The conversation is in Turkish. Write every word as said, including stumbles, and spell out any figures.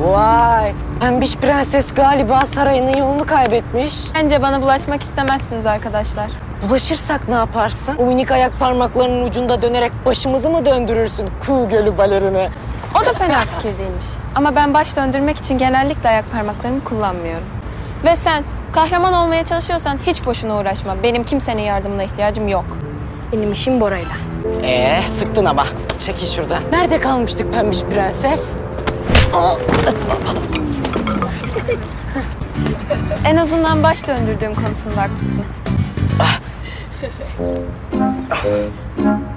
Vay! Pembiş prenses galiba sarayının yolunu kaybetmiş. Bence bana bulaşmak istemezsiniz arkadaşlar. Bulaşırsak ne yaparsın? O minik ayak parmaklarının ucunda dönerek başımızı mı döndürürsün kuğu gölü balerini? O da fena fikir değilmiş. Ama ben baş döndürmek için genellikle ayak parmaklarımı kullanmıyorum. Ve sen kahraman olmaya çalışıyorsan hiç boşuna uğraşma. Benim kimsenin yardımına ihtiyacım yok. Benim işim Bora'yla. Ee, sıktın ama. Çekil şurada. Nerede kalmıştık pembiş prenses? En azından baş döndürdüğüm konusunda haklısın.